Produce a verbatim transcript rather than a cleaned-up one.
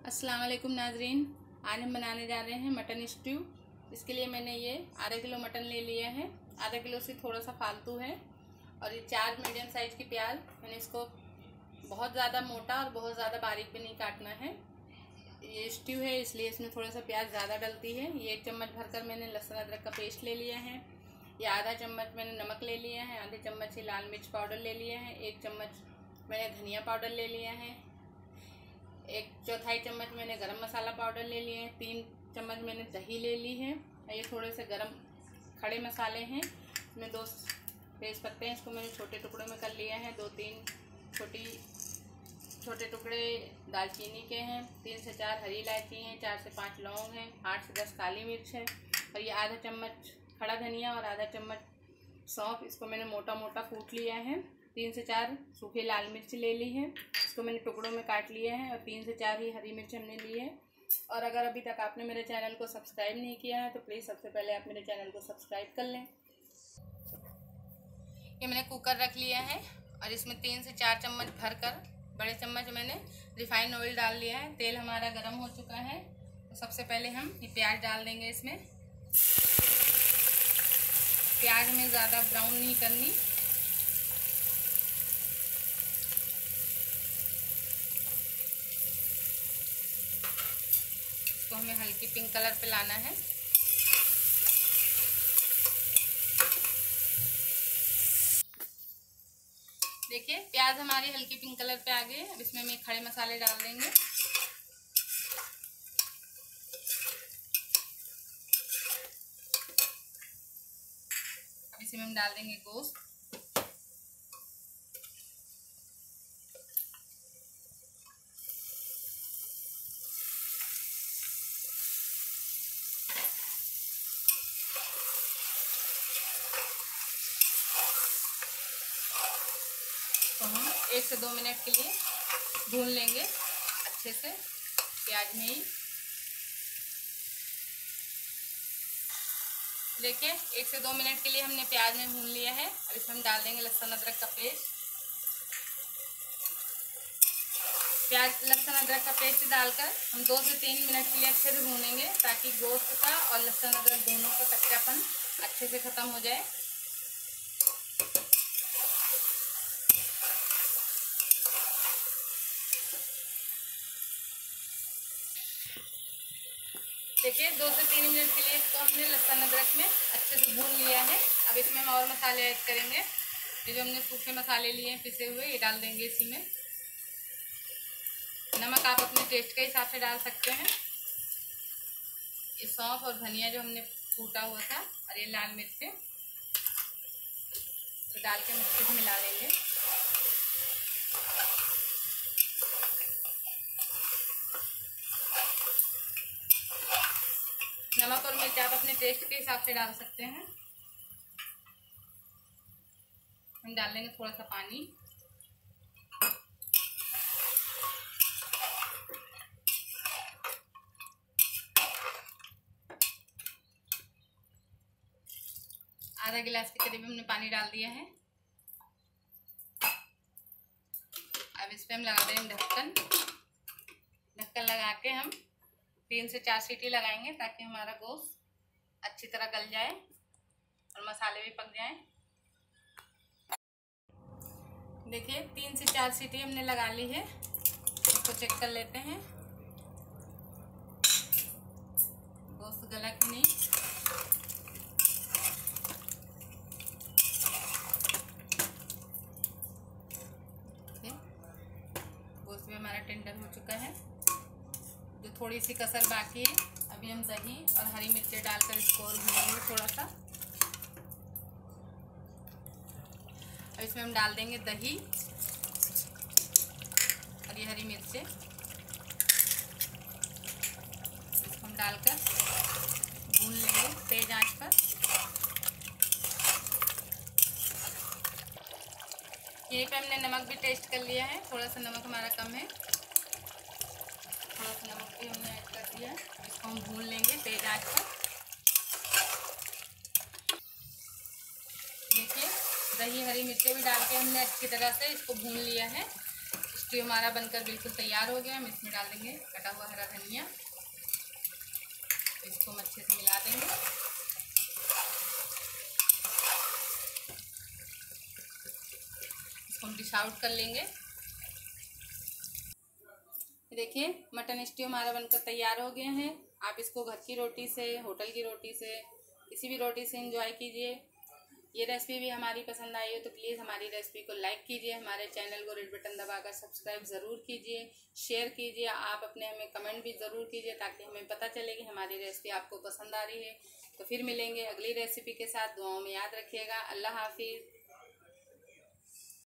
अस्सलाम वालेकुम नाजरीन। आज हम बनाने जा रहे हैं मटन स्ट्यू। इसके लिए मैंने ये आधा किलो मटन ले लिया है। आधा किलो से थोड़ा सा फालतू है। और ये चार मीडियम साइज़ की प्याज, मैंने इसको बहुत ज़्यादा मोटा और बहुत ज़्यादा बारीक भी नहीं काटना है। ये स्ट्यू है इसलिए इसमें थोड़ा सा प्याज ज़्यादा डलती है। ये एक चम्मच भरकर मैंने लहसुन अदरक का पेस्ट ले लिया है। ये आधा चम्मच मैंने नमक ले लिया है। आधे चम्मच ही लाल मिर्च पाउडर ले लिया है। एक चम्मच मैंने धनिया पाउडर ले लिया है। एक चौथाई चम्मच मैंने गरम मसाला पाउडर ले लिए हैं। तीन चम्मच मैंने दही ले ली है। ये थोड़े से गरम खड़े मसाले हैं। इसमें दो तेज पत्ते हैं, इसको मैंने छोटे टुकड़ों में कर लिया है। दो तीन छोटी छोटे टुकड़े दालचीनी के हैं। तीन से चार हरी इलायची हैं। चार से पाँच लौंग हैं। आठ से दस काली मिर्च है। और ये आधा चम्मच खड़ा धनिया और आधा चम्मच सौंफ, इसको मैंने मोटा मोटा कूट लिया है। तीन से चार सूखी लाल मिर्च ले ली है, इसको मैंने टुकड़ों में काट लिया है। और तीन से चार ही हरी मिर्च हमने ली है। और अगर अभी तक आपने मेरे चैनल को सब्सक्राइब नहीं किया है तो प्लीज़ सबसे पहले आप मेरे चैनल को सब्सक्राइब कर लें। ये मैंने कुकर रख लिया है और इसमें तीन से चार चम्मच भर कर बड़े चम्मच मैंने रिफाइंड ऑयल डाल लिया है। तेल हमारा गर्म हो चुका है। तो सबसे पहले हम ये प्याज डाल देंगे। इसमें प्याज में ज़्यादा ब्राउन नहीं करनी। इसको हमें हल्की पिंक कलर पे लाना है। देखिए प्याज हमारी हल्की पिंक कलर पे आ गई। अब इसमें हम खड़े मसाले डाल देंगे। अब इसमें हम डाल देंगे गोश्त। तो हम एक से दो मिनट के लिए भून लेंगे अच्छे से प्याज में ही। देखिए एक से दो मिनट के लिए हमने प्याज में भून लिया है। अब इसमें हम डाल देंगे लहसुन अदरक का पेस्ट। प्याज लहसुन अदरक का पेस्ट डालकर हम दो से तीन मिनट के लिए अच्छे से भूनेंगे ताकि गोश्त का और लहसुन अदरक दोनों का कच्चापन अच्छे से ख़त्म हो जाए। देखिए दो से तीन मिनट के लिए इसको हमने लहसुन अदरक में अच्छे से भून लिया है। अब इसमें हम और मसाले ऐड करेंगे। ये जो हमने सूखे मसाले लिए हैं पिसे हुए, ये डाल देंगे इसी में। नमक आप अपने टेस्ट के हिसाब से डाल सकते हैं। ये सौंफ और धनिया जो हमने कूटा हुआ था और ये लाल मिर्च तो डाल के अच्छे से मिला लेंगे। नमक और मिर्च आप अपने टेस्ट के हिसाब से डाल सकते हैं। हम डाल देंगे थोड़ा सा पानी। आधा गिलास के करीब हमने पानी डाल दिया है। अब इस पे हम लगा देंगे ढक्कन। ढक्कन लगा के हम तीन से चार सीटी लगाएंगे ताकि हमारा गोश्त अच्छी तरह गल जाए और मसाले भी पक जाएं। देखिए तीन से चार सीटी हमने लगा ली है। इसको चेक कर लेते हैं गोश्त गला कि नहीं। गोश्त भी हमारा टेंडर हो चुका है। जो थोड़ी सी कसर बाकी है, अभी हम दही और हरी मिर्चें डालकर इसको और भूनेंगे थोड़ा सा। अब इसमें हम डाल देंगे दही और ये हरी मिर्चें। इसको हम डालकर भून लेंगे तेज आंच पर। यहीं पे हमने नमक भी टेस्ट कर लिया है। थोड़ा सा नमक हमारा कम है, थोड़ा सा नमक भी हमने ऐड कर दिया। इसको हम भून लेंगे तेज आंच पर। देखिए दही हरी मिर्चें भी डाल के हमने अच्छी तरह से इसको भून लिया है। स्ट्यू हमारा बनकर बिल्कुल तैयार हो गया। हम इसमें डाल देंगे कटा हुआ हरा धनिया, इसको हम अच्छे से मिला देंगे। इसको हम डिश आउट कर लेंगे। देखिए मटन स्ट्यू हमारा बनकर तैयार हो गया है। आप इसको घर की रोटी से, होटल की रोटी से, किसी भी रोटी से एंजॉय कीजिए। ये रेसिपी भी हमारी पसंद आई हो तो प्लीज़ हमारी रेसिपी को लाइक कीजिए, हमारे चैनल को रेड बटन दबाकर सब्सक्राइब ज़रूर कीजिए, शेयर कीजिए। आप अपने हमें कमेंट भी ज़रूर कीजिए ताकि हमें पता चले कि हमारी रेसिपी आपको पसंद आ रही है। तो फिर मिलेंगे अगली रेसिपी के साथ। दुआओं में याद रखिएगा। अल्लाह हाफिज़।